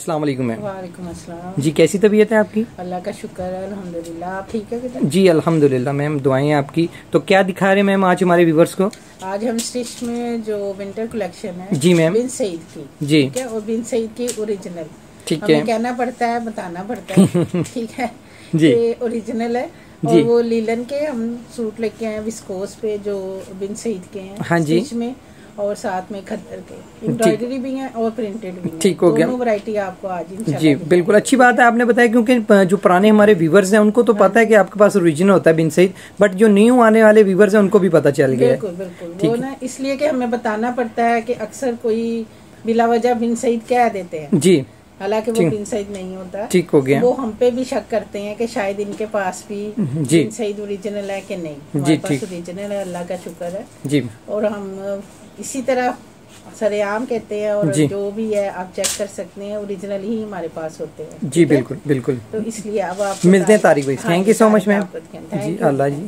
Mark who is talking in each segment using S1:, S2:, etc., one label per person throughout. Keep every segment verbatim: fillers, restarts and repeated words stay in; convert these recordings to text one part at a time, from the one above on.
S1: अस्सलाम वालेकुम मैम।
S2: वालेकुम अस्सलाम।
S1: जी कैसी तबीयत है आपकी?
S2: अल्लाह का शुक्र है, अल्हम्दुलिल्लाह। आप ठीक है बेटा?
S1: जी अल्हम्दुलिल्लाह मैम, दुआएं हैं आपकी। तो क्या दिखा रहे हैं मैम आज हमारे व्यूवर्स को?
S2: आज हम स्टिच में जो विंटर कलेक्शन है
S1: जी मैम।
S2: बिन सईद की,
S1: जी
S2: ठीक है, और बिन सईद की ओरिजिनल।
S1: ठीक
S2: हमें
S1: है।
S2: कहना पड़ता है, बताना पड़ता है ठीक है,
S1: जी
S2: ये ओरिजिनल है। और
S1: जी
S2: वो लीलन के हम सूट लेके आए विस्कोस पे जो बिन सईद के हैं।
S1: हाँ जी।
S2: स्टिच में और साथ में खद्दर के एम्ब्रॉयडरी भी है और प्रिंटेड भी है।
S1: ठीक हो गया।
S2: दोनों वैरायटी आपको आज इंशाल्लाह
S1: जी बिल्कुल अच्छी बात है आपने बताया, क्योंकि जो पुराने हमारे व्यूवर्स हैं उनको तो पता है कि आपके पास ओरिजिनल होता है बिन सईद, बट जो न्यू आने वाले व्यूवर्स हैं उनको भी पता चल गया है।
S2: बिल्कुल बिल्कुल, वो ना इसलिए कि हमें बताना पड़ता है कि अक्सर कोई बिला वजह बिन सईद कह देते हैं,
S1: जी
S2: हालांकि वो बिन सईद नहीं होता।
S1: ठीक हो गया।
S2: वो हम पे भी शक करते हैं कि शायद इनके पास भी बिन सईद ओरिजिनल है कि नहीं। हमारे पास ओरिजिनल है, अल्लाह का शुक्र है जी। और हम इसी तरह सरेआम कहते हैं, और जो भी है आप चेक कर सकते हैं, ओरिजिनल ही हमारे पास होते हैं। जी बिल्कुल बिल्कुल। तो इसलिए अब आप
S1: मिलते हैं तारिक भाई। Thank you so much ma'am. जी अल्लाह जी।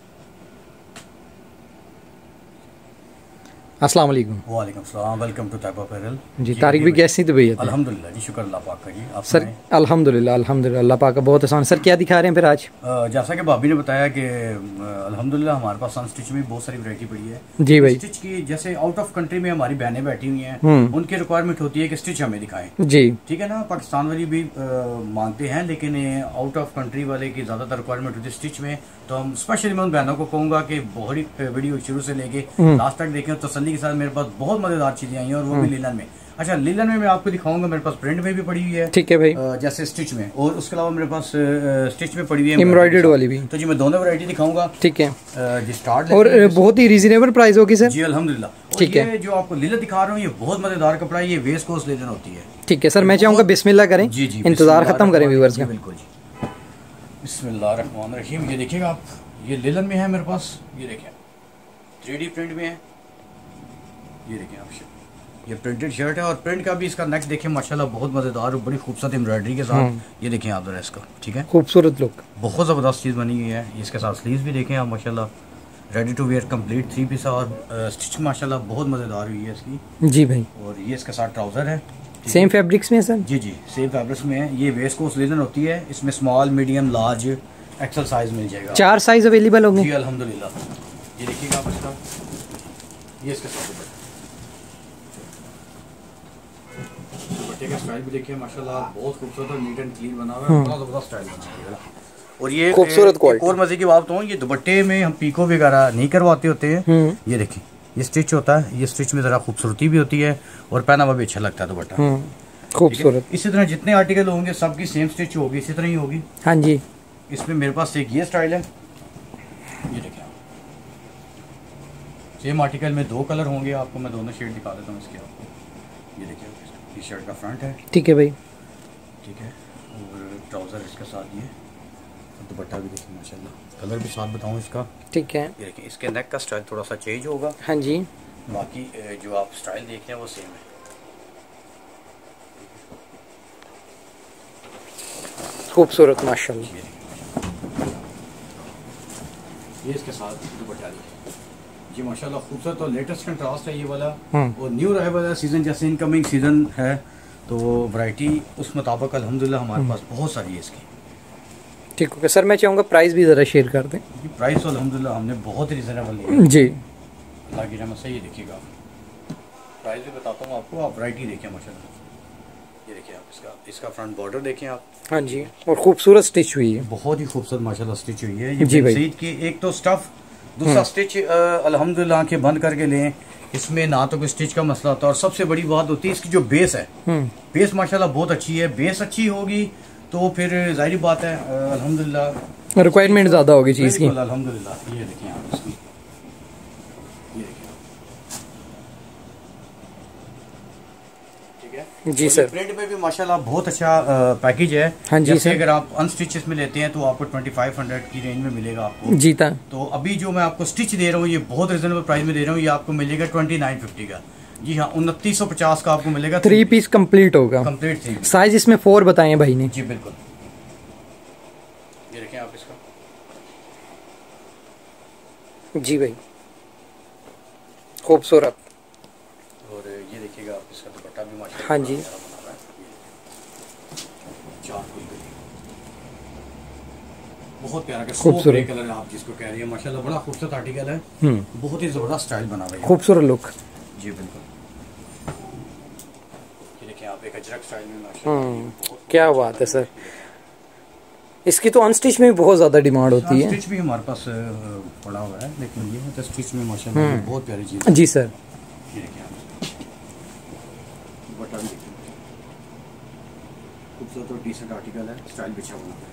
S1: अस्सलाम वालेकुम।
S3: वालेकुम सलाम, वेलकम टू तैयब अपैरल।
S1: जी तारिक भी कैसी तबीयत है?
S3: अल्हम्दुलिल्लाह जी, शुक्र अल्लाह पाक का जी। आप
S1: सर अल्हम्दुलिल्लाह अल्हम्दुलिल्लाह अल्लाह पाक का बहुत आसान। सर क्या दिखा रहे हैं फिर आज?
S3: जैसा कि भाभी ने बताया कि अल्हम्दुलिल्लाह हमारे पास सन स्टिच में बहुत सारी वैरायटी पड़ी है
S1: जी भाई।
S3: स्टिच की जैसे आउट ऑफ कंट्री में हमारी बहनें बैठी हुई हैं, उनकी रिक्वायरमेंट होती है कि स्टिच हमें दिखाएं जी, ठीक है ना। पाकिस्तान वाली भी मांगते हैं, लेकिन आउट ऑफ कंट्री वाले की ज्यादातर रिक्वायरमेंट होती है स्टिच में। तो हम स्पेशली मैं उन बहनों को कहूंगा कि बहुत वीडियो शुरू से लेके लास्ट तक देखें, तसल्ली के साथ। मेरे पास बहुत मजेदार चीजें आई हैं, और वो भी लीलन में। अच्छा, लीलन में मैं आपको दिखाऊंगा, मेरे पास प्रिंट में भी पड़ी हुई है,
S1: ठीक है भाई,
S3: जैसे स्टिच में, और उसके अलावा मेरे पास स्टिच में पड़ी हुई है
S1: एम्ब्रॉयडर्ड वाली भी।
S3: तो जी मैं दोनों वैरायटी दिखाऊंगा, ठीक है जी। स्टार्ट
S1: और बहुत ही रीजनेबल प्राइस होगी सर?
S3: जी अल्हम्दुलिल्लाह। ठीक है, जो आपको लीलन दिखा रहा हूँ ये बहुत मजेदार कपड़ा है, ये वेस्ट कोस्ट लीलन होती है।
S1: ठीक है सर, मैं चाहूंगा बिस्मिल्लाह करें। जी जी, इंतजार खत्म करें व्यूअर्स का।
S3: बिल्कुल जी, बिस्मिल्लाह रहमान रहीम। ये देखिएगा आप, ये लीलन में है मेरे पास, ये देखें थ्री डी प्रिंट में है। ये देखें आप, ये प्रिंटेड शर्ट है, और प्रिंट का भी इसका नेक्स्ट देखें माशाल्लाह बहुत मजेदार और बड़ी खूबसूरत एम्ब्रॉयडरी के साथ। ये देखें आप जरा इसका, ठीक है, खूबसूरत लुक, बहुत ज़बरदस्त चीज़ बनी हुई है। इसके साथ स्लीव्स भी देखें आप माशाल्लाह, ready to wear complete three piece, और स्टिच माशाल्लाह बहुत मजेदार हुई है इसकी। जी भाई। और ये इसके साथ ट्राउजर है,
S1: सेम फैब्रिक्स में सर? जी
S3: जी सेम फैब्रिक्स में है। ये वेस्ट कोस्ट लीलन होती है, इसमें small medium large XL size मिल जाएगा।
S1: चार साइज अवेलेबल होंगे?
S3: जी अल्हम्दुलिल्लाह। ये देखिएगा आप इसका, ये इसके साथ दुपट्टे का स्टाइल भी देखिए माशाल्लाह बहुत खूबसूरत और नीट एंड क्लीन बना हुआ है, बड़ा जबरदस्त स्टाइल बना हुआ है। और ये खूबसूरत क्वालिटी। और मजे की बात तो ये दुपट्टे में हम पीको वगैरह नहीं करवाते होते हैं। ये देखिए ये स्टिच होता है, ये स्टिच में जरा खूबसूरती भी होती है और पहना हुआ भी अच्छा लगता है दुपट्टा, खूबसूरत। इसी तरह जितने आर्टिकल होंगे सबकी सेम स्टिच होगी, इसी तरह ही होगी। हाँ जी। इसमें मेरे पास एक ये स्टाइल है, ये देखिए सेम आर्टिकल में दो कलर होंगे, आपको मैं दोनों शेड दिखा देता हूँ इसके आपको। ये देखिए टी शर्ट का फ्रंट है, ठीक है भाई, ठीक है, और ट्राउजर इसके साथ, ये दुपट्टा भी देखिए माशाल्लाह। कलर भी साथ बताऊँ इसका, ठीक है। ये देखिए इसके नेक का स्टाइल थोड़ा सा चेंज होगा, हाँ जी, बाकी जो आप स्टाइल देख रहे हैं वो सेम है।
S1: खूबसूरत माशाल्लाह।
S3: ये इसके साथ दुपट्टा जी माशाल्लाह खूबसूरत और लेटेस्ट कंट्रास्ट है ये वाला, और न्यू रहे वाला सीजन, जैसे इनकमिंग सीजन है तो वैरायटी उस मुताबिक अल्हम्दुलिल्लाह हमारे पास बहुत सारी है इसकी।
S1: ठीक है सर, मैं चाहूँगा प्राइस भी ज़रा शेयर कर दें।
S3: प्राइस तो अल्हम्दुलिल्लाह हमने बहुत ही रिजनेबल लिया जी, अल्लाह की रहमत से। ये देखिएगा प्राइस भी बताता हूँ आपको, आप वैरायटी देखिए माशाल्लाह। ये देखिए आप इसका इसका फ्रंट बॉर्डर देखें आप, हाँ जी, और खूबसूरत स्टिच हुई है, बहुत ही खूबसूरत माशाल्लाह स्टिच हुई है। ये जी भाई की एक तो स्टफ, दूसरा स्टिच अल्हम्दुलिल्लाह आंखें बंद करके लें, इसमें ना तो कोई स्टिच का मसला होता है, और सबसे बड़ी बात होती है इसकी जो बेस है, बेस माशाल्लाह बहुत अच्छी है। बेस अच्छी होगी तो फिर जाहिर बात है अल्हम्दुलिल्लाह
S1: रिक्वायरमेंट ज्यादा होगी चीज की,
S3: अल्हम्दुलिल्लाह। ये देखिए आप इसकी, ये देखिए ठीक है जी सर। प्रिंट में भी माशाल्लाह बहुत अच्छा पैकेज है, हाँ जी सर। अगर आप अनस्टिचेस में लेते हैं तो आपको पच्चीस सौ की रेंज में मिलेगा आपको जीता। तो अभी जो मैं आपको स्टिच दे रहा हूँ ये बहुत रिजनेबल प्राइस में दे रहा हूँ, ये आपको मिलेगा ट्वेंटी नाइन फिफ्टी का। जी हाँ, उनतीस सौ पचास का आपको मिलेगा,
S1: थ्री पीस कंप्लीट होगा, कंप्लीट थ्री। साइज इसमें फोर बताए भाई ने? जी बिल्कुल।
S3: ये देखें आप इसका,
S1: जी भाई खूबसूरत।
S3: और ये देखिएगा आप इसका दुपट्टा भी माशाल्लाह,
S1: हाँ जी,
S3: चारकोल ग्रे, बहुत प्यारा खूबसूरत कलर है आप जिसको कह रही है, माशाल्लाह बड़ा खूबसूरत आर्टिकल है, बहुत ही जबरदस्त स्टाइल बना हुआ है,
S1: खूबसूरत लुक।
S3: जी बिल्कुल, ये देखिए आप एक अजरक स्टाइल में माशाल्लाह,
S1: क्या बात है सर। इसकी तो अनस्टिच में भी बहुत ज्यादा डिमांड होती है।
S3: स्टिच भी हमारे पास पड़ा हुआ है, लेकिन ये तो स्टिच में माशाल्लाह बहुत प्यारी चीज है।
S1: जी सर,
S3: ये देखिए आप बटन देखिए, खूबसूरत और डिसेंट आर्टिकल है, स्टाइल भी अच्छा बना है।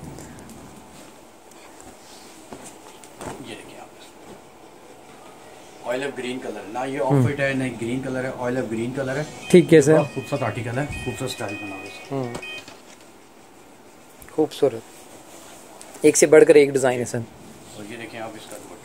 S3: ये देखिए आप ऑयल ऑफ ग्रीन कलर, ना ये ऑफ व्हाइट है ना ग्रीन कलर है, ऑयल ऑफ ग्रीन कलर है।
S1: ठीक है सर,
S3: खूबसूरत आर्टिकल है, खूबसूरत स्टाइल बना हुआ है,
S1: खूबसूरत, एक से बढ़कर एक डिजाइन है सर।
S3: और ये देखिए आप इसका दुपट्टा,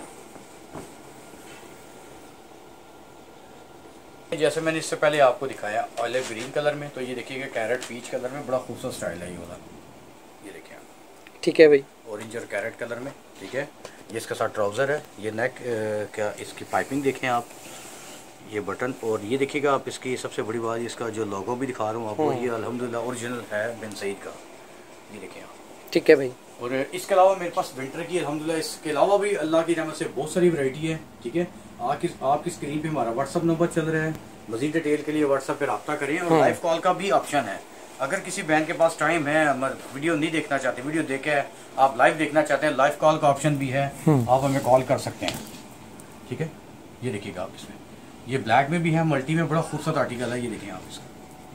S3: जैसे मैंने इससे पहले आपको दिखाया ऑलिव ग्रीन कलर में, तो ये देखिएगा कैरेट पीच कलर में, बड़ा खूबसूरत स्टाइल है ये वाला। ये देखिए आप,
S1: ठीक है भाई,
S3: ऑरेंज और कैरेट कलर में, ठीक है। ये इसके साथ ट्राउज़र है, ये नेक क्या इसकी पाइपिंग देखें आप, ये बटन, और ये देखिएगा आप इसकी सबसे बड़ी बात, इसका जो लोगो भी दिखा रहा हूँ आपको, ये अल्हम्दुलिल्लाह ओरिजिनल है बिन सईद का। ये देखें आप,
S1: ठीक है भाई।
S3: और इसके अलावा मेरे पास विंटर की अल्हम्दुलिल्लाह, इसके अलावा भी अल्लाह की रहमत से बहुत सारी वैरायटी है, ठीक है। आपकी आपकी स्क्रीन पे हमारा व्हाट्सअप नंबर चल रहा है, मजीद डिटेल के लिए व्हाट्सअप पे रब्ता करें, और लाइव कॉल का भी ऑप्शन है। अगर किसी बहन के पास टाइम है, वीडियो नहीं देखना चाहते, वीडियो देखे आप लाइव देखना चाहते हैं, लाइव कॉल का ऑप्शन भी है, आप हमें कॉल कर सकते हैं, ठीक है। ये देखिएगा आप इसमें, ये ब्लैक में भी है, मल्टी में, बड़ा खूबसूरत आर्टिकल है। ये देखिए आप इसका,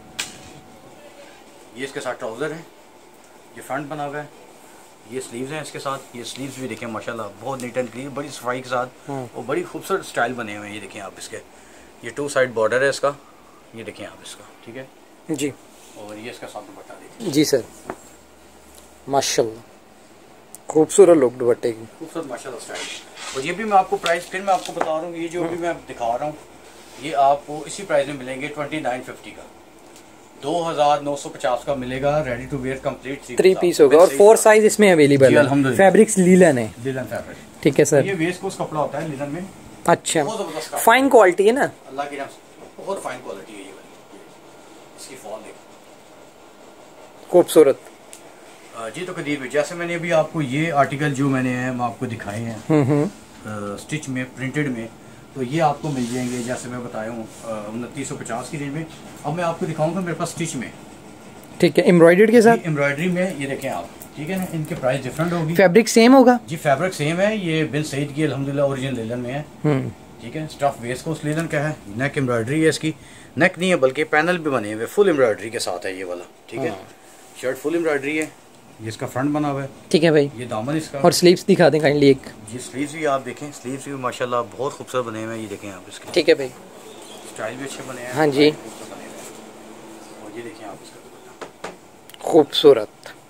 S3: ये इसके साथ ट्राउज़र है, ये फ्रंट बना हुआ है, ये स्लीव्स हैं इसके साथ, ये स्लीव्स भी देखें माशाल्लाह बहुत नीट एंड क्लीन, बड़ी सफाई के साथ, और बड़ी खूबसूरत स्टाइल बने हुए हैं। ये देखें आप इसके, ये टू साइड बॉर्डर है इसका, ये देखें आप इसका, ठीक है
S1: जी।
S3: और ये इसका साथ दुपट्टा देखिए
S1: जी सर, माशाल्लाह खूबसूरत लुक दुपट्टे की,
S3: खूबसूरत माशाल्लाह स्टाइल। और ये भी मैं आपको प्राइस फिर मैं आपको बता रहा हूँ, ये जो भी मैं दिखा रहा हूँ ये आपको इसी प्राइस में मिलेंगे, ट्वेंटी नाइन फिफ्टी का, दो हजार नौ सौ पचास का मिलेगा, ready to wear complete
S1: three piece होगा, और फोर साइज इसमें अवेलेबल है। फैब्रिक्स लीलन है,
S3: लीलन फैब्रिक,
S1: ठीक है सर।
S3: ये वेस्ट कोस्ट कपड़ा होता है लीलन में,
S1: अच्छा, फाइन क्वालिटी है ना,
S3: अल्लाह की रहमत से बहुत फाइन क्वालिटी है ये वाली, इसकी फॉल देखो
S1: खूबसूरत।
S3: जी तो कदीर भी, जैसे मैंने अभी आपको ये आर्टिकल जो मैंने है मैं आपको दिखाए हैं स्टिच में, प्रिंटेड में, तो ये आपको मिल जाएंगे जैसे मैं बताया हूँ उनतीस सौ पचास की रेंज में। अब मैं आपको दिखाऊंगा मेरे पास स्टिच में,
S1: ठीक है, एम्ब्रॉयडर्ड के साथ,
S3: एम्ब्रॉयडरी में, ये देखें आप, ठीक है ना, इनके प्राइस डिफरेंट होगी।
S1: फैब्रिक सेम होगा
S3: जी, फैब्रिक सेम है, ये बिन सईद की अल्हम्दुलिल्लाह ओरिजिनल लेलन में है, ठीक है। स्टफ वेस्ट कोस्ट लेलन का है, नेक एम्ब्रॉयडरी है इसकी, नेक नहीं है बल्कि पैनल भी बने हुए फुल एम्ब्रॉयडरी के साथ है ये वाला, ठीक है। शर्ट फुल एम्ब्रॉयडरी है, ये इसका फ्रंट बना हुआ है,
S1: ठीक है भाई।
S3: ये दामन इसका,
S1: और स्लीव्स दिखा दें काइंडली एक।
S3: जी स्लीव्स भी आप देखें, स्लीव्स भी माशाल्लाह बहुत खूबसूरत बने हुए हैं, ये देखें आप इसके,
S1: ठीक है भाई,
S3: स्टाइल भी अच्छे बने हैं,
S1: हाँ जी।
S3: और ये देखें आप इसका
S1: खूबसूरत,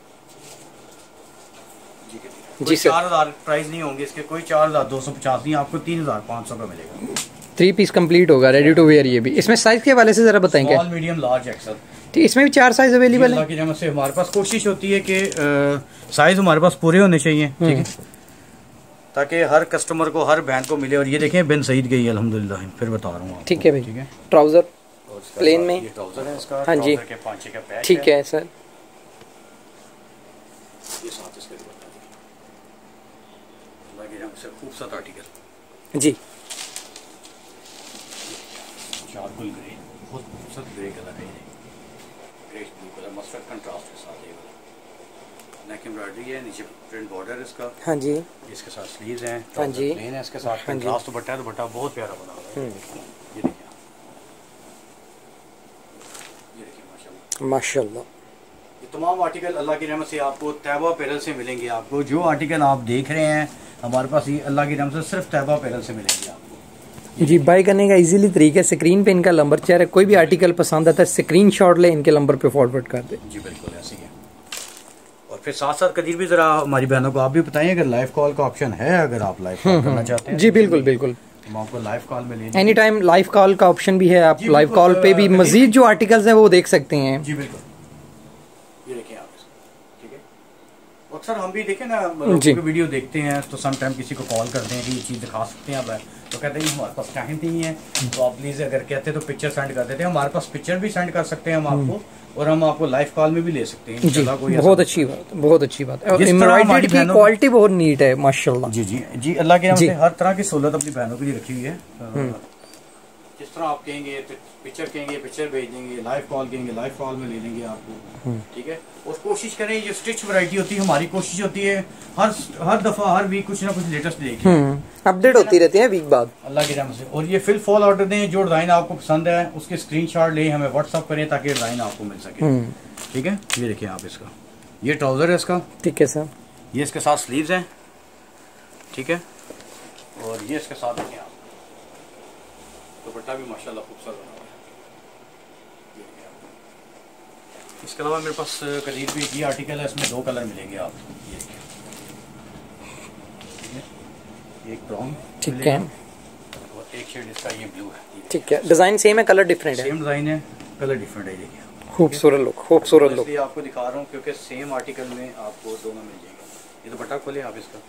S3: जी चार हजार प्राइस नहीं होंगे इसके, कोई चार हजार दो सौ पचास नहीं, आपको तीन हजार पाँच सौ का मिलेगा,
S1: थ्री पीस कंप्लीट होगा, रेडी टू वेयर। ये भी इसमें साइज के हवाले से जरा बताएंगे।
S3: स्मॉल, मीडियम, लार्ज, एक्सेल,
S1: ठीक, इसमें भी चार साइज अवेलेबल है।
S3: की रहमत से हमारे पास कोशिश होती है कि साइज हमारे पास पूरे होने चाहिए, ठीक है, ताकि हर कस्टमर को, हर बहन को मिले। और ये देखें बिन सईद गई अल्हम्दुलिल्लाह, फिर बता रहा हूँ, ठीक है भाई, ठीक है।
S1: ट्राउजर प्लेन में,
S3: ये ट्राउजर है इसका,
S1: हाँ जी,
S3: के पांचे का पैच,
S1: ठीक है सर।
S3: ये साथ इसके दुपट्टा अल्लाह की रहमत से खूबसूरत आर्टिकल
S1: जी,
S3: चारकोल ग्रे, बहुत खूबसूरत ग्रे कलर है, grey blue colour mustard contrast के साथ ये वाला, नेक एम्ब्रॉयडरी है, नीचे प्रिंट बॉर्डर इसका,
S1: हाँ जी,
S3: इसके साथ स्लीव्स हैं,
S1: हाँ जी,
S3: प्लेन है इसके साथ, कंट्रास्ट दुपट्टा है, दुपट्टा बहुत प्यारा बना हुआ है, ये देखिए, ये देखिए माशाल्लाह माशाल्लाह। ये तमाम आर्टिकल अल्लाह की रहमत से आपको तैयबा अपैरल से मिलेंगे। आपको जो आर्टिकल आप देख रहे हैं हमारे पास, ये अल्लाह की रहमत से सिर्फ तैयबा अपैरल से मिलेंगे आपको।
S1: जी, बाय करने का इजीली तरीका, स्क्रीन पे इनका नंबर चेहरा, कोई भी आर्टिकल पसंद आता है स्क्रीनशॉट ले, इनके नंबर पे फॉरवर्ड कर दे।
S3: जी बिल्कुल ऐसे ही है। और फिर साथ साथ कदीर भी जरा हमारी बहनों को आप भी बताइए, अगर लाइव कॉल का ऑप्शन है, अगर आप लाइव कॉल करना चाहते हैं।
S1: जी बिल्कुल बिल्कुल,
S3: हम आपको लाइव कॉल में लेंगे,
S1: एनी टाइम लाइव कॉल का ऑप्शन भी है, आप लाइव कॉल पे भी मजीद जो आर्टिकल्स हैं वो देख सकते हैं।
S3: जी बिल्कुल, ये देखिए आप, ठीक है। और अक्सर हम भी देखें ना, लोगों की वीडियो देखते हैं तो सम टाइम किसी को कॉल करते हैं कि ये चीज़ दिखा सकते हैं आप, तो कहते हैं हमारे पास टाइम नहीं है, तो आप प्लीज़ अगर कहते हैं तो पिक्चर सेंड कर देते हैं। हमारे पास पिक्चर भी सेंड कर सकते हैं हम आपको, और हम आपको लाइव कॉल में भी ले सकते हैं जी। कोई बहुत अच्छी बात, बहुत अच्छी बात है। एम्ब्रॉयडरी की क्वालिटी बहुत नीट है माशाल्लाह। जी जी जी, अल्लाह के नाम से हर तरह की सहूलत अपनी बहनों के लिए रखी हुई है। जिस तरह आप कहेंगे पिक्चर कहेंगे पिक्चर भेज देंगे, लाइव कॉल कहेंगे लाइव कॉल में ले लेंगे आपको, ठीक है। और कोशिश करें जो स्टिच वैरायटी होती है, हमारी कोशिश होती है हर हर दफा हर वीक कुछ ना कुछ लेटेस्ट लेके अपडेट होती रहती है वीक बाद, अल्लाह की रहमत से। और ये फिल फॉल ऑर्डर दें, जो डिजाइन आपको पसंद है उसके स्क्रीनशॉट लें, हमें व्हाट्सअप करें ताकि डिजाइन आपको मिल सके, ठीक है। ये देखिए आप, इसका ये ट्राउजर है इसका, ठीक है सर। ये इसके साथ स्लीव्स हैं, ठीक है। और ये इसके साथ देखिए आप दुपट्टा भी माशाल्लाह खूबसूरत बना हुआ है। इसके अलावा मेरे पास करीब भी ये आर्टिकल है, इसमें दो कलर मिलेंगे आपको, ये एक ब्राउन, ठीक है, और एक शेड इसका ये ब्लू है, ठीक है। डिजाइन सेम है, कलर डिफरेंट है, सेम डिजाइन है, कलर डिफरेंट है। देखिए खूबसूरत लुक, खूबसूरत लुक आपको दिखा रहा हूँ क्योंकि सेम आर्टिकल में आपको दोनों मिल जाएंगे। ये दुपट्टा खोले आप इसका,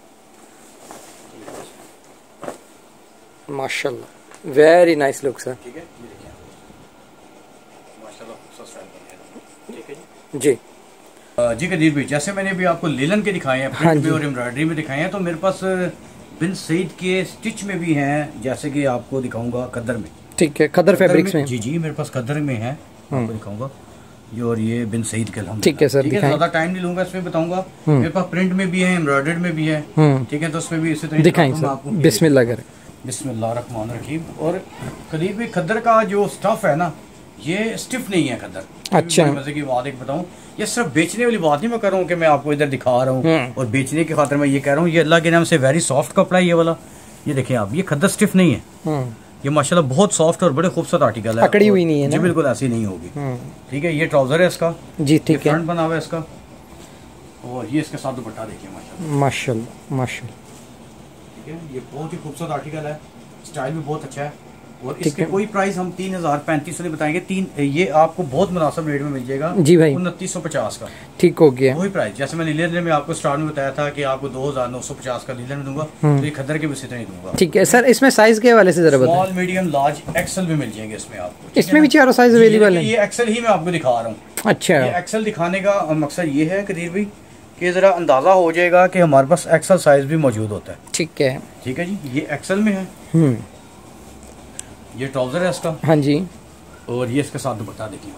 S3: माशाल्लाह वेरी नाइस लुक सर, ठीक है। ये देखिए माशाल्लाह खूबसूरत स्टाइल बन गया, ठीक है जी। जी कदीर भाई, जैसे मैंने भी आपको लेलन के दिखाए हैं, प्रिंट में और एम्ब्रॉयडरी में दिखाए हैं, तो मेरे पास बिन सईद के स्टिच में भी हैं, जैसे कि आपको दिखाऊंगा खद्दर में, ठीक है। खद्दर फैब्रिक्स में, जी जी मेरे पास खद्दर में है, आपको दिखाऊंगा ये, और ये बिन सईद के, ठीक है सर। ज्यादा टाइम नहीं लूंगा, इसमें बताऊंगा। मेरे पास प्रिंट में भी है, एम्ब्रॉयडर्ड में भी है, ठीक है। तो उसमें भी इसी तरह दिखाएंगे आपको। बिस्मिल्लाह करें, बिस्मिल्लाह रहमान रहीम। और करीब भी खद्दर का जो स्टफ है ना, ये स्टिफ नहीं है खद्दर। अच्छा, मजे की बात एक बताऊं, ये सिर्फ बेचने वाली बात नहीं मैं कर रहा हूँ कि मैं आपको इधर दिखा रहा हूँ और बेचने की खातिर मैं ये कह रहा हूँ, ये अल्लाह के नाम से वेरी सॉफ्ट कपड़ा है ये वाला। ये देखिए आप, ये खद्दर स्टिफ नहीं है, ये माशाल्लाह बहुत सॉफ्ट और बड़े खूबसूरत आर्टिकल है, अकड़ी हुई नहीं है जी, बिल्कुल ऐसी नहीं होगी, ठीक है। ये ट्राउजर है इसका जी, ठीक है, फ्रंट बना हुआ है इसका, और ये इसके साथ दुपट्टा देखिए माशाल्लाह माशाल्लाह माशाल्लाह, ठीक है। ये बहुत ही खूबसूरत आर्टिकल है, स्टाइल भी बहुत अच्छा है। और इसके कोई प्राइस हम तीन हजार पैंतीस सौ नहीं बताएंगे, तीन ये आपको बहुत मुनासिब रेट में मिल जाएगा जी भाई, उनतीस सौ पचास का, ठीक हो गया वही प्राइस। जैसे मैंने लीलन में आपको स्टार्ट में बताया था कि आपको दो हजार नौ सौ पचास का लीलन में दूंगा, तो ये खद्दर के भी इसी तरह दूंगा, ठीक है सर। इसमें साइज के हवाले से जरा बताएं। स्मॉल मीडियम लार्ज एक्सेल भी मिल जाएंगे इसमें आपको, इसमें भी चारों साइज अवेलेबल है। ये एक्सेल ही मैं आपको दिखा रहा हूँ। अच्छा, ये एक्सेल दिखाने का मकसद ये है कदीर भाई कि जरा अंदाजा हो जाएगा कि हमारे पास एक्सेल साइज भी मौजूद होता है, ठीक है, ठीक है जी। ये एक्सेल में है, ये ट्राउजर है इसका, हाँ जी, और ये इसके साथ दुपट्टा देखिए,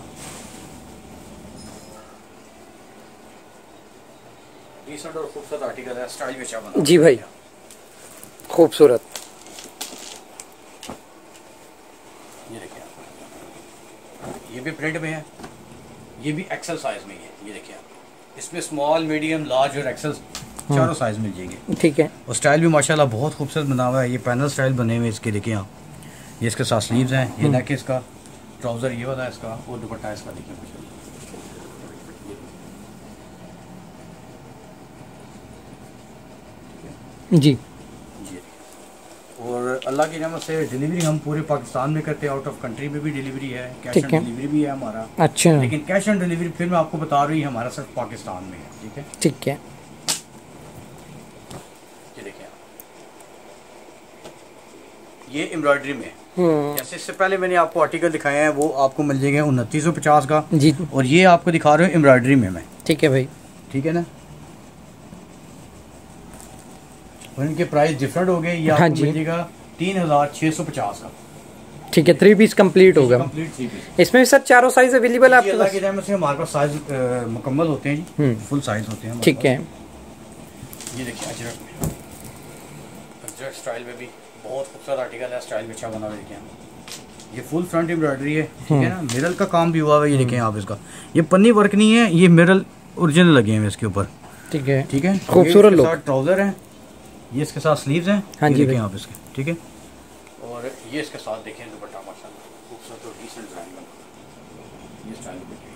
S3: डिसेंट और खूबसूरत आर्टिकल है, स्टाइल भी अच्छा बना जी भाई, खूबसूरत। ये देखिए आप, ये भी प्रिंट में है, ये भी एक्सेल साइज में है। ये देखिए आप, इसमें स्मॉल मीडियम लार्ज और एक्सेल चारों साइज मिल जाएंगे, ठीक है। और स्टाइल भी माशाल्लाह बहुत खूबसूरत बना हुआ है, ये पैनल स्टाइल बने हुए इसके, देखिए आप। ये इसके साथ स्लीव्स हैं, ये नेक इसका, ट्राउजर ये वाला है इसका, और दुपट्टा इसका देखिए जी जी। और अल्लाह की रहमत से डिलीवरी हम पूरे पाकिस्तान में करते हैं, आउट ऑफ कंट्री में भी डिलीवरी है, कैश ऑन डिलीवरी भी है हमारा। अच्छा, लेकिन कैश ऑन डिलीवरी फिर मैं आपको बता रही हूँ हमारा सिर्फ पाकिस्तान में है, ठीक है, ठीक है। ये देखिए ये एम्ब्रॉयडरी में, जैसे इससे पहले मैंने आपको आर्टिकल दिखाए हैं वो आपको मिल जाएंगे उनतीस सौ पचास का जी, और ये आपको दिखा रहे हो एम्ब्रॉयडरी में मैं, ठीक है भाई, ठीक है ना। और इनके प्राइस डिफरेंट हो गए, ये आपको मिल जाएगा तीन हजार छह सौ पचास का, ठीक है। थ्री पीस कंप्लीट होगा, कंप्लीट थ्री पीस। इसमें सर चारों साइज अवेलेबल है आपके पास? अल्लाह की रहमत से हमारे पास साइज मुकम्मल होते हैं जी, फुल साइज होते हैं, ठीक है। ये देखिए अजरक में, अजरक स्टाइल में भी बहुत खूबसूरत आर्टिकल है, स्टाइल भी अच्छा बना हुआ है। देखिए ये फुल फ्रंट एम्ब्रॉयडरी है, ठीक है ना, मिरर का काम भी हुआ है। ये देखें आप, इसका ये पन्नी वर्क नहीं है, ये मिरर ओरिजिनल लगे हैं इसके ऊपर, ठीक है, ठीक है। खूबसूरत लुक, ट्राउजर है, ये इसके साथ स्लीव्स हैं, हाँ जी, देखें आप इसके, ठीक है। और ये इसके साथ देखें दुपट्टा माशाल्लाह खूबसूरत और डिसेंट डिजाइन का, ये स्टाइल देखिए,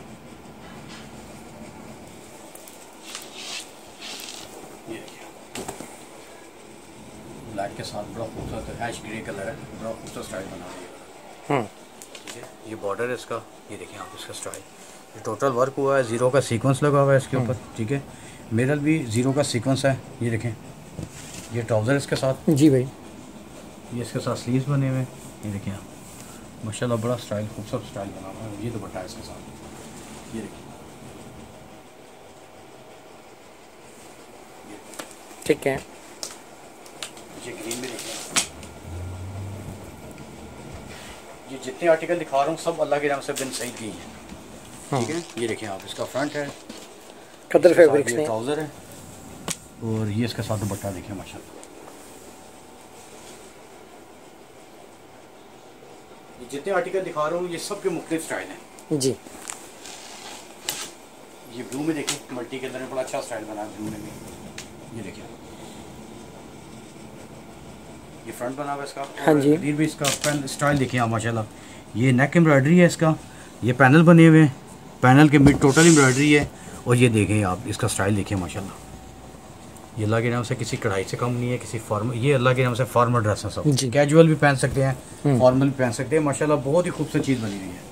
S3: ये देखिए ब्लैक के साथ बड़ा खूबसूरत ऐश ग्रे कलर है, बड़ा खूबसूरत स्टाइल बना हुआ है, ठीक है। ये बॉर्डर है इसका, ये देखिए आप इसका स्टाइल, ये टोटल वर्क हुआ है, जीरो का सीक्वेंस लगा हुआ है इसके ऊपर, ठीक है। मिरर भी ज़ीरो का सीक्वेंस है, ये देखें, ये ट्राउज़र इसके साथ।
S1: जी भाई,
S3: ये इसके साथ स्लीव्स बने हुए हैं, ये देखें आप, माशाल्लाह बड़ा स्टाइल, खूबसूरत स्टाइल बना हुआ है। ये दुपट्टा है इसके साथ, ये देखिए,
S1: ठीक है।
S3: ये ग्रीन में देखिए, ये जितने आर्टिकल दिखा रहा हूँ सब अल्लाह के नाम से बिन सईद की हैं, ठीक है। ये देखिए आप, इसका फ्रंट है,
S1: कदर फैब्रिक्स
S3: ये
S1: में
S3: ट्राउज़र है, और ये इसके साथ दुपट्टा देखिए माशाल्लाह। ये जितने आर्टिकल दिखा रहा हूँ ये सब के मुख्तलिफ स्टाइल हैं
S1: जी।
S3: ये ब्लू में देखिए, मल्टी के अंदर में बड़ा अच्छा स्टाइल बना है ब्लू में भी, ये देखिए, ये फ्रंट बना हुआ है इसका।
S1: हाँ जी,
S3: कदीर भी इसका फ्रंट स्टाइल देखिए आप माशाल्लाह। ये नेक एम्ब्रॉयडरी है इसका, ये पैनल बने हुए हैं, पैनल के मिड टोटल एम्ब्रॉयडरी है, और ये देखें आप इसका स्टाइल देखिए माशाल्लाह। ये अल्लाह के नाम से किसी कढ़ाई से कम नहीं है, किसी फॉर्मल, ये अल्लाह के नाम से फॉर्मल ड्रेस है सब, कैजुअल भी पहन सकते हैं, फॉर्मल भी पहन सकते हैं माशाल्लाह। बहुत ही खूबसूरत चीज़ बनी हुई है।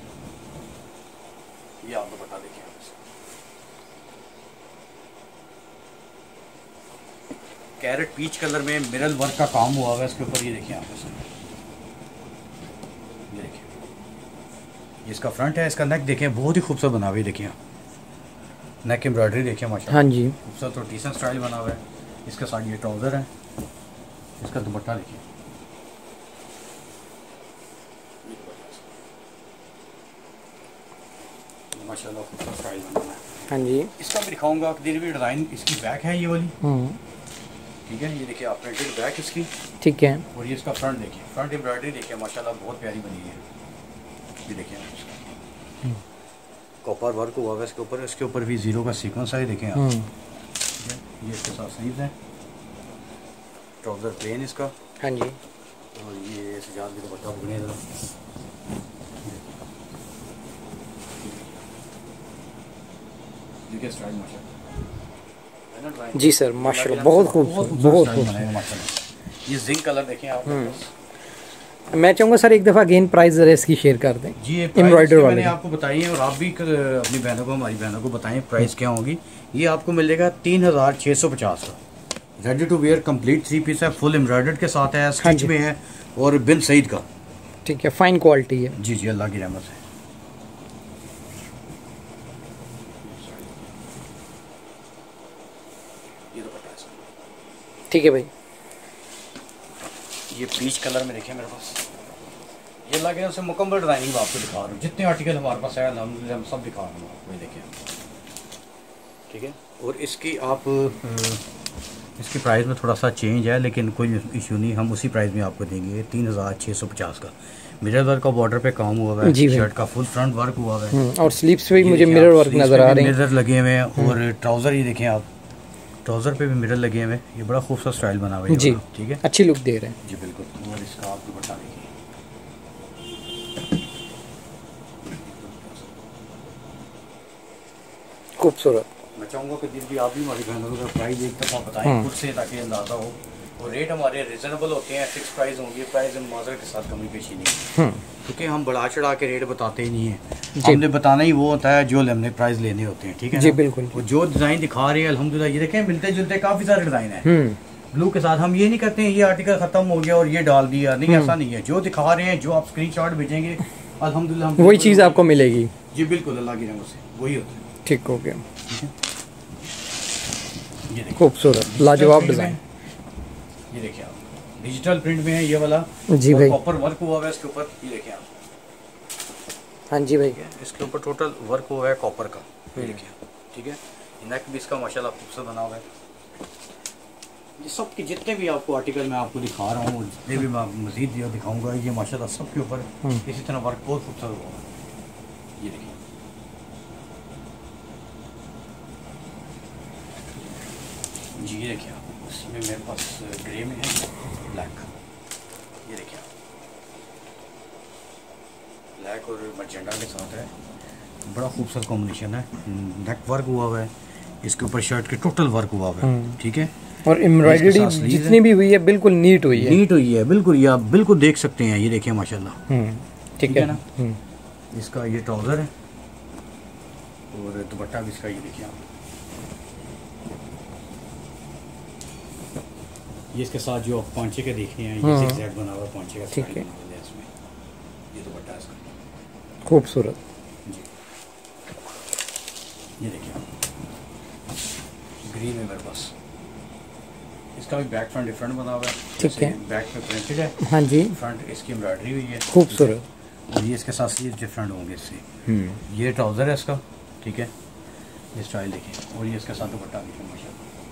S3: ये आप दुपट्टा देखिए, कैरेट पीच कलर में मिरर वर्क का काम हुआ हुआ है इसके ऊपर, ये देखिए आप, ये देखिए, ये इसका फ्रंट है, इसका नेक देखिए बहुत ही खूबसूरत बना हुआ है, देखिए नेक एम्ब्रॉयडरी देखिए माशाल्लाह।
S1: हाँ जी,
S3: खूबसूरत और डिसेंट स्टाइल बना हुआ है। इसके साथ ये ट्राउज़र है, इसका दुपट्टा देखिए, माशाल्लाह खूबसूरत स्टाइल बना हुआ है।
S1: हाँ जी,
S3: इसका भी दिखाऊंगा, कदीर भी डिज़ाइन इसकी बैक है ये वाली, ठीक है। ये देखिए आप, प्रिंटेड बैक इसकी,
S1: ठीक है।
S3: और ये इसका फ्रंट देखिए, फ्रंट एम्ब्रॉयडरी देखिए माशाल्लाह बहुत प्यारी बनी है। ये देखिए कॉपर वर्क हुआ है इसके ऊपर, इसके ऊपर भी जीरो का सीक्वेंस है, देखें आप, ठीक है। ये इसके साथ स्लीव्स हैं, ट्राउज़र प्लेन इसका,
S1: हाँ जी,
S3: और ये सजाद भी दुपट्टा बुने जरा, देखिए स्टाइल माशाल्लाह
S1: जी सर, माशाल्लाह बहुत खूबसूरत, बहुत खूबसूरत
S3: माशाल्लाह। ये जिंक कलर देखें आप,
S1: मैं चाहूँगा सर एक दफ़ा अगेन प्राइस जरा इसकी शेयर कर दें।
S3: जी,
S1: एम्ब्रॉयडर वाले
S3: मैंने आपको बताई है, और आप भी अपनी बहनों को, हमारी बहनों को बताएं प्राइस क्या होगी। ये आपको मिलेगा तीन हज़ार छः सौ पचास का, ready to wear complete three piece है, फुल एम्ब्रॉयडर्ड के साथ है, स्टिच में है, और बिन सईद का,
S1: ठीक है, फाइन क्वालिटी है।
S3: जी जी, अल्लाह की रहमत से। ये दुपट्टा है,
S1: ठीक है भाई।
S3: ये पीच कलर में देखिए मेरे पास, ये अल्लाह के नाम से मुकम्मल डिज़ाइनिंग आपको दिखा रहा हूँ। जितने आर्टिकल हमारे पास है अल्हम्दुलिल्लाह हम सब दिखा रहे हैं आपको, ये देखिए, ठीक है। और इसकी आप इसकी प्राइस में थोड़ा सा चेंज है, लेकिन कोई इशू नहीं, हम उसी प्राइस में आपको देंगे। तीन हज़ार छः सौ पचास का मिरर वर्क का बॉर्डर पे काम हुआ है, शर्ट का फुल फ्रंट वर्क हुआ है,
S1: और स्लीव्स पे भी मुझे मिरर वर्क नजर आ रहे हैं,
S3: मिरर लगे हुए हैं, और ट्राउज़र ये देखें आप, ट्राउज़र पे भी मिरर लगे हुए हैं। ये बड़ा खूबसूरत स्टाइल बना हुआ है जी, ठीक है,
S1: अच्छी लुक दे रहे हैं
S3: जी बिल्कुल। और इसका आप दुपट्टा देखिए,
S1: खूबसूरत।
S3: मैं चाहूँगा कि दीदी आप भी हमारी बहनों को प्राइस एक दफ़ा बताएं खुद से, ताकि अंदाज़ा हो। और रेट हमारे रिजनेबल होते हैं, फिक्स प्राइस होंगे, प्राइस में माजरत के साथ कमी पेशी नहीं, क्योंकि हम बढ़ा चढ़ा के रेट बताते ही नहीं है। हमने बताना ही वो होता है जो हमने प्राइस लेने होते हैं, ठीक है
S1: जी बिल्कुल।
S3: और जो डिज़ाइन दिखा रहे हैं अल्हम्दुलिल्लाह, ये देखें मिलते जुलते काफ़ी सारे डिज़ाइन है ब्लू के साथ। हम ये नहीं करते हैं ये आर्टिकल ख़त्म हो गया और ये डाल दिया, नहीं, ऐसा नहीं है। जो दिखा रहे हैं, जो आप स्क्रीन शॉट भेजेंगे, अल्हम्दुलिल्लाह
S1: वही चीज़ आपको मिलेगी।
S3: जी बिल्कुल, अल्लाह की रहमत से वही होता है।
S1: ठीक हो गया, खूबसूरत लाजवाब डिज़ाइन।
S3: ये देखिए आप, डिजिटल प्रिंट में है ये वाला
S1: जी भाई,
S3: कॉपर वर्क हुआ है इसके ऊपर, ये देखिए आप।
S1: हाँ जी भाई,
S3: इसके ऊपर टोटल वर्क हुआ है कॉपर का, ये देखिए, ठीक है। नेक भी इसका माशाल्लाह खूबसूरत बना हुआ है। ये सब के जितने भी आपको आर्टिकल मैं आपको दिखा रहा हूँ, जितने भी मैं मजीद जो दिखाऊंगा, ये माशाल्लाह सब के ऊपर इसी तरह वर्क बहुत खूबसूरत हुआ है। ये देखिए, जी ये देखिए आप, इसमें मेरे पास ग्रे में है, ब्लैक, ये देखिए आप, ब्लैक और मजेंडा के साथ है, बड़ा खूबसूरत कॉम्बिनेशन है। नेक वर्क हुआ हुआ है, इसके ऊपर शर्ट के टोटल वर्क हुआ हुआ है, ठीक है। और एम्ब्रॉयडरी जितनी भी हुई है बिल्कुल नीट हुई है, नीट हुई है बिल्कुल, ये आप बिल्कुल देख सकते हैं। ये देखिए माशाल्लाह, ठीक है ना। इसका ये ट्राउज़र है और दुपट्टा भी इसका, ये देखिए आप, ये इसके साथ जो पांचे के देखने हैं, ये zigzag बना हुआ पांचे का,
S1: ठीक है,
S3: इसमें ये दुपट्टा है इसका,
S1: खूबसूरत
S3: जी। ये देखिए ग्रीन है मेरे पास, इसका भी बैक फ्रंट डिफरेंट बना हुआ है,
S1: ठीक है,
S3: बैक में प्रिंटेड है,
S1: हाँ जी,
S3: फ्रंट इसकी एम्ब्रॉयडरी हुई है,
S1: खूबसूरत।
S3: और ये इसके साथ स्लीव्स डिफरेंट होंगे इससे। ये ट्राउज़र है इसका, ठीक है, ये स्टाइल देखिए, और ये इसके साथ दुपट्टा देखिए, माशाल्लाह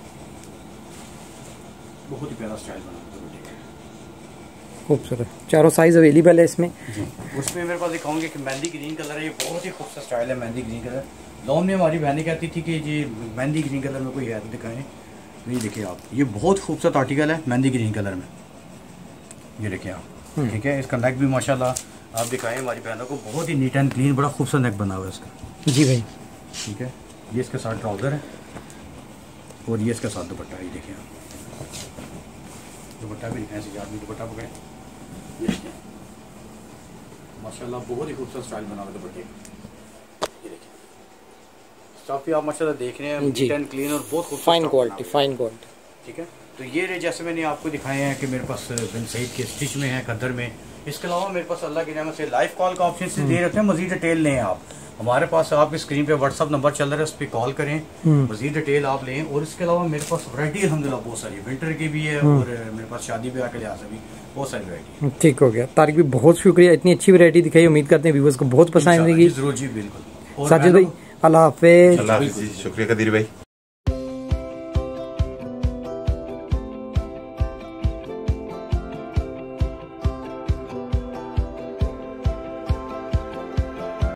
S3: बहुत ही प्यारा स्टाइल बना है दुपट्टे का,
S1: खूबसूरत। चारों साइज अवेलेबल है इसमें
S3: जी। उसमें मेरे पास दिखाऊंगे कि मेहंदी ग्रीन कलर है, ये बहुत ही खूबसूरत स्टाइल है मेहंदी ग्रीन कलर। लॉन में हमारी बहनें कहती थी कि ये मेहंदी ग्रीन कलर में कोई है तो दिखाएं, ये देखिए आप, ये बहुत खूबसूरत आर्टिकल है मेहंदी ग्रीन कलर में, ये देखिए आप, ठीक है। इसका नेक भी माशाल्लाह आप दिखाएं हमारी बहनों को, बहुत ही नीट एंड क्लीन, बड़ा खूबसूरत नेक बना हुआ है इसका,
S1: जी भाई,
S3: ठीक है। ये इसके साथ ट्राउज़र है और ये इसके साथ दुपट्टा, ये देखिए आप, दुपट्टा भी दिखाएं, से आदमी दुपट्टा पकड़े, ये देखिए माशाल्लाह बहुत ही खूबसूरत स्टाइल बना हुआ है दुपट्टे का, ये देखिए काफ़ी आप माशाल्लाह देख रहे हैं, नीट एंड क्लीन और बहुत खूबसूरत
S1: फाइन क्वालिटी, फाइन क्वालिटी,
S3: ठीक है। तो ये रहे जैसे मैंने आपको दिखाए हैं कि मेरे पास बिन सईद के स्टिच में है, खद्दर में। इसके अलावा मेरे पास अल्लाह की रहमत से लाइव कॉल का ऑप्शन से दे रखे हैं, मजीद डिटेल लें आप हमारे पास, आप स्क्रीन पे व्हाट्सअप नंबर चल रहा है, उस पर कॉल करें, मजीद डिटेल आप लें। और इसके अलावा मेरे पास वैरायटी अल्हम्दुलिल्लाह बहुत सारी, विंटर की भी है और मेरे पास शादी ब्याह के लिहाज से भी बहुत सारी वैरायटी।
S1: ठीक हो गया तारिक भी, बहुत शुक्रिया, इतनी अच्छी वैरायटी दिखाई, उम्मीद करते हैं व्यूअर्स को बहुत पसंद आएगी।
S3: जरूर जी, बिल्कुल।
S1: साजिद भाई अल्लाह हाफिज़।
S4: अल्लाह हाफिज़, शुक्रिया कदीर भाई।